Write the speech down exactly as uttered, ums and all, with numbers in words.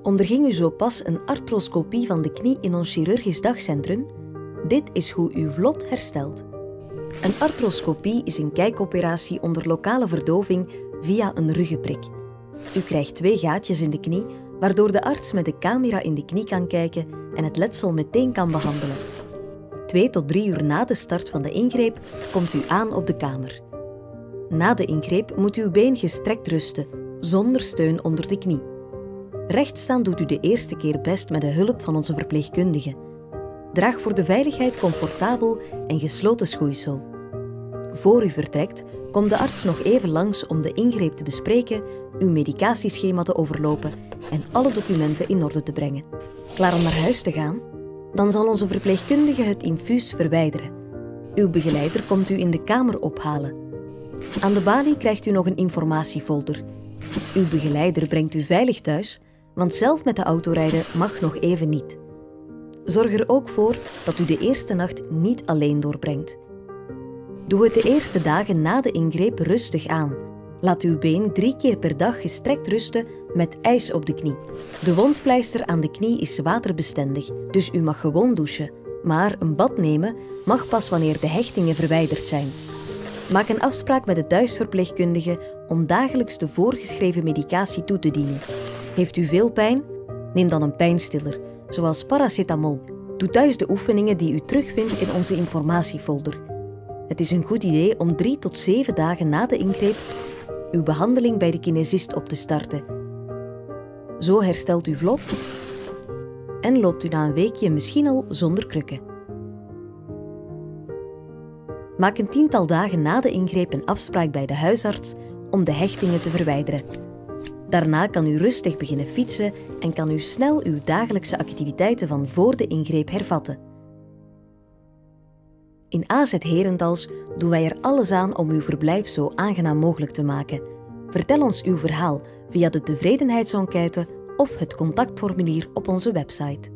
Onderging u zo pas een arthroscopie van de knie in ons chirurgisch dagcentrum? Dit is hoe u vlot herstelt. Een arthroscopie is een kijkoperatie onder lokale verdoving via een ruggenprik. U krijgt twee gaatjes in de knie, waardoor de arts met de camera in de knie kan kijken en het letsel meteen kan behandelen. Twee tot drie uur na de start van de ingreep komt u aan op de kamer. Na de ingreep moet uw been gestrekt rusten, zonder steun onder de knie. Rechtstaan doet u de eerste keer best met de hulp van onze verpleegkundige. Draag voor de veiligheid comfortabel en gesloten schoeisel. Voor u vertrekt, komt de arts nog even langs om de ingreep te bespreken, uw medicatieschema te overlopen en alle documenten in orde te brengen. Klaar om naar huis te gaan? Dan zal onze verpleegkundige het infuus verwijderen. Uw begeleider komt u in de kamer ophalen. Aan de balie krijgt u nog een informatiefolder. Uw begeleider brengt u veilig thuis, want zelf met de auto rijden mag nog even niet. Zorg er ook voor dat u de eerste nacht niet alleen doorbrengt. Doe het de eerste dagen na de ingreep rustig aan. Laat uw been drie keer per dag gestrekt rusten met ijs op de knie. De wondpleister aan de knie is waterbestendig, dus u mag gewoon douchen. Maar een bad nemen mag pas wanneer de hechtingen verwijderd zijn. Maak een afspraak met de thuisverpleegkundige om dagelijks de voorgeschreven medicatie toe te dienen. Heeft u veel pijn? Neem dan een pijnstiller, zoals paracetamol. Doe thuis de oefeningen die u terugvindt in onze informatiefolder. Het is een goed idee om drie tot zeven dagen na de ingreep uw behandeling bij de kinesist op te starten. Zo herstelt u vlot en loopt u na een weekje misschien al zonder krukken. Maak een tiental dagen na de ingreep een afspraak bij de huisarts om de hechtingen te verwijderen. Daarna kan u rustig beginnen fietsen en kan u snel uw dagelijkse activiteiten van voor de ingreep hervatten. In A Z Herentals doen wij er alles aan om uw verblijf zo aangenaam mogelijk te maken. Vertel ons uw verhaal via de tevredenheidsenquête of het contactformulier op onze website.